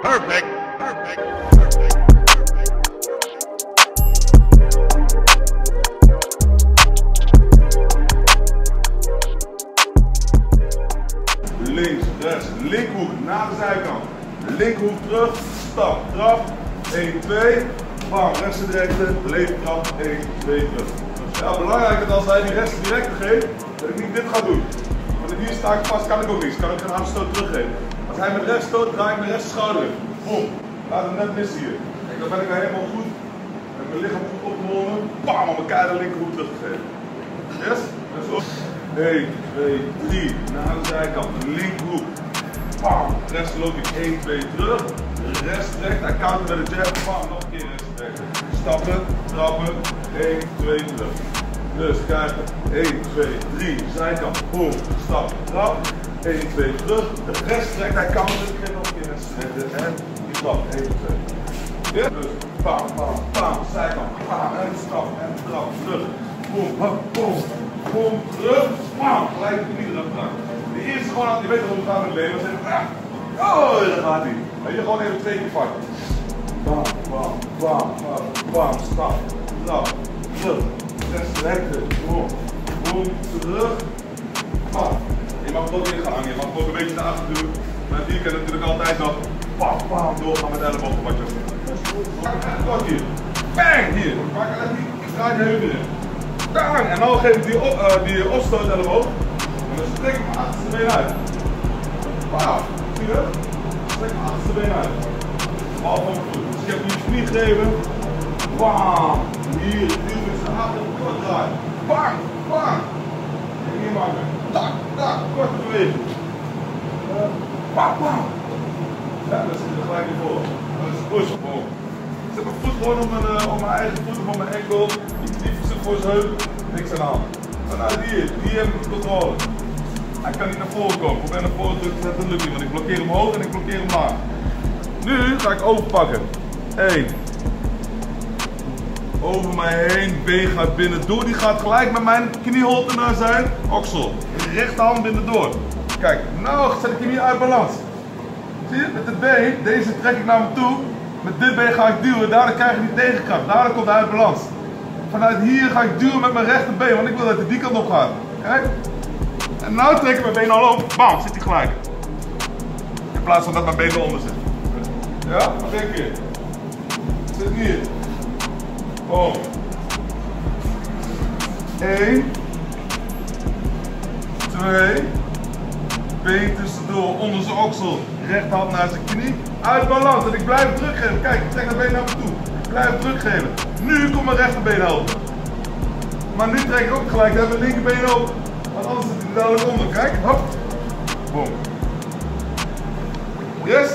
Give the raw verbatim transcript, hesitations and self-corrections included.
Perfect. Perfect. Links, rechts, linkhoek naar de zijkant. Linkhoek terug, stap, trap, één, twee. Bam, rechtse directe, leven trap, één, twee, terug. Ja, belangrijk is als hij die rechtse directe geeft, dat ik niet dit ga doen. Want hier sta ik vast, kan ik ook niets, kan ik geen aanstoot teruggeven. Als hij met rechts stoot, draai ik mijn rechts schouder in. Boom, laat hem net missen hier. Kijk, dan ben ik helemaal goed, met mijn lichaam goed opgewonnen, bam, om elkaar de linkerhoek terug te geven. Yes? Dus op. één, twee, drie, naar de zijkant, linkerhoek. Bam, rechts loop ik één, twee terug. Rechts trekt, hij countert met de jab, bam, nog een keer rechts trekken. Stappen, trappen, één, twee terug. Dus kijk, één, twee, drie, zijkant, boom, stap, trap, één, twee terug. Rechts trekt, hij countert, ik nog een keer rechts trekken en die trap, één, twee. Ja? Dus bam, bam, bam, zijkant, bam, en stap, en trap, terug. Boom, boom, boom, boom, terug, bam, gelijk de knie erop gaan. De eerste gewoon, je weet hoe het gaat met het leven, dan zeg je, oh, daar gaat hij. En je gewoon even twee keer pakken. Bam, bam, bam, bam, bam, stap, trap, terug. Rechts, rechter, boom, boom, terug, bam. Je mag het ook in gaan hangen, je mag het ook een beetje naar achter doen. Maar die kan natuurlijk altijd nog, bam, bam, doorgaan met de elleboog wat je ook doet. Kort hier, bang, hier, pak er die, ik draai de heuvel in. Bang, en dan geef ik die, op, uh, die opstoot elleboog. En dan strek ik mijn achterste been uit. Bam, zie je? Strek mijn achterste been uit. Bal van mijn voet. Dus ik heb die knie gegeven. Bam, hier, duw met zijn achter, kort draaien. Bang, bang. En hier maken. Tak, tak, korte beweging. Uh, bam, bam. Ja, dat zit er gelijk in voor. Dat is push. Oh. Ik zet mijn voet gewoon op mijn, uh, op mijn eigen voet, op mijn enkel. Die knie zit voor zijn heup. Niks aan de hand. Vanuit hier, hier heb ik de controle. Hij kan niet naar voren komen. Probeer naar voren druk te zetten, dat lukt niet. Want ik blokkeer hem hoog en ik blokkeer hem laag. Nu ga ik overpakken. één. Over mij heen, been gaat binnen door. Die gaat gelijk met mijn knieholte naar zijn oksel. Rechterhand binnen door. Kijk, nou zet ik hem hier uit balans. Zie je, met het been, deze trek ik naar me toe. Met dit been ga ik duwen, daardoor krijg je die tegenkracht. Daardoor komt hij uit balans. Vanuit hier ga ik duwen met mijn rechterbeen, want ik wil dat hij die kant op gaat. Kijk. En nu trek ik mijn been al op. Bam, zit hij gelijk. In plaats van dat mijn been eronder zit. Ja, nog één keer. Zit hier. Boom. Eén. Twee. Been tussendoor, onder zijn oksel. Rechterhand naar zijn knie. Uit balans. En ik blijf druk geven. Kijk, ik trek dat been naar me toe. Ik blijf druk geven. Nu komt mijn rechterbeen helpen. Maar nu trek ik ook gelijk mijn linkerbeen op. Want anders zit hij dadelijk onder. Kijk, hop. Boom. Yes.